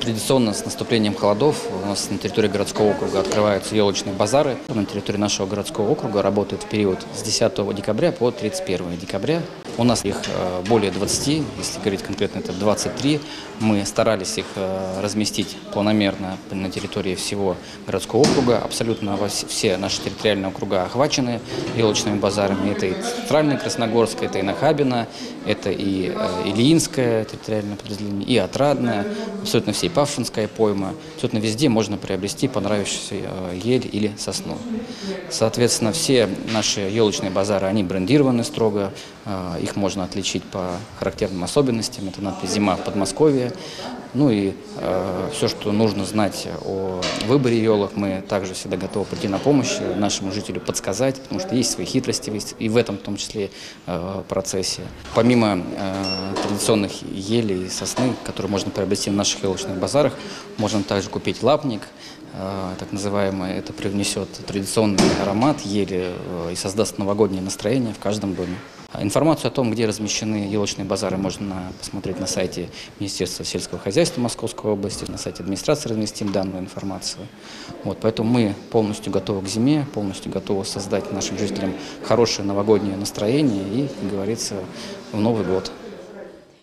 Традиционно с наступлением холодов у нас на территории городского округа открываются елочные базары. На территории нашего городского округа работает в период с 10 декабря по 31 декабря. У нас их более 20, если говорить конкретно, это 23. Мы старались их разместить планомерно на территории всего городского округа. Абсолютно все наши территориальные округа охвачены елочными базарами. Это и Центральное Красногорск, это и Нахабино, это и Ильинское территориальное подразделение, и Отрадное, абсолютно все, и Павшинская пойма. Абсолютно везде можно приобрести понравившуюся ель или сосну. Соответственно, все наши елочные базары, они брендированы строго, их можно отличить по характерным особенностям. Это надпись «Зима в Подмосковье». Ну и все, что нужно знать о выборе елок, мы также всегда готовы прийти на помощь нашему жителю, подсказать, потому что есть свои хитрости и в этом, в том числе, процессе. Помимо традиционных елей и сосны, которые можно приобрести в наших елочных базарах, можно также купить лапник, так называемый. Это привнесет традиционный аромат ели и создаст новогоднее настроение в каждом доме. Информацию о том, где размещены елочные базары, можно посмотреть на сайте Министерства сельского хозяйства Московской области, на сайте администрации разместим данную информацию. Поэтому мы полностью готовы к зиме, полностью готовы создать нашим жителям хорошее новогоднее настроение и, как говорится, в Новый год.